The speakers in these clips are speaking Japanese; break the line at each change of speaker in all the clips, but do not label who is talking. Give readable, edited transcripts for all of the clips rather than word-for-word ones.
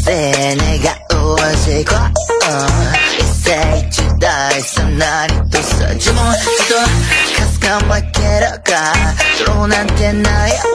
で願うは成功一世一代さ何とさ呪文とかすかまけるかドローなんてないわ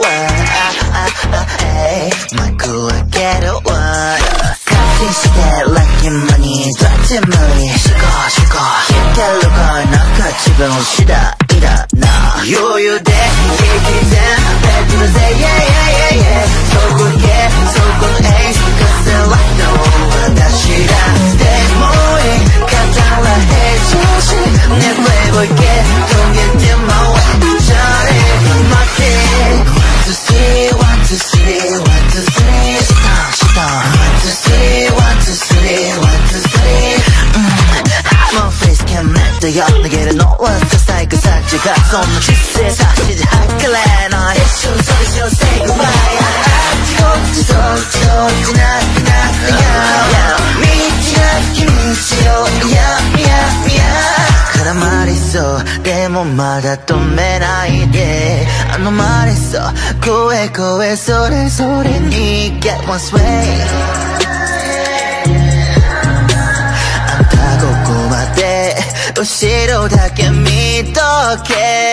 マイク開けるわ勝手してラッキーマニーどっち無理シュコシュコ聞いてるかなんか自分次第だな余裕で生きてベッドで yeah yeah yeah yeah そこへそこのエースかせられた私だでもいい語らへ調子ねプレイボーイゲットゲットマウェイシャレ待って1 2 3 1 2 3 1 2 3 シタンシタン1 2 3 1 2 3 1 2 3 もうフェイスキャンメットよ投げるのはささいくさちがそんな姿勢さしで測れない一緒にそれしよう say goodbye あっちこっちそっちこっちなくなくや道なき道をや絡まりそうでもまだ止めないでまれそう声声それぞれに get one swayここまで後ろだけ見とけ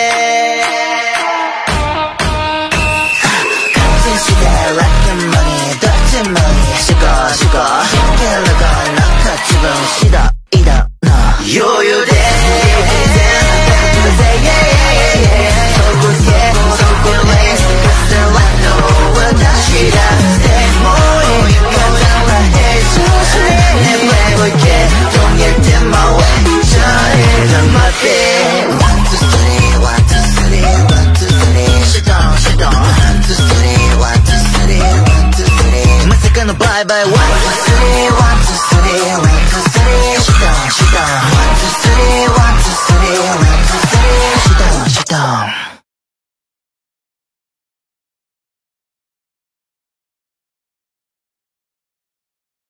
感心してラッキーマニーどっちもいいシュコシュコ聞けるかなんか自分次第だな余裕でバイバイ 1 2 3 1 2 3 1 2 3 シュダウンシュダウン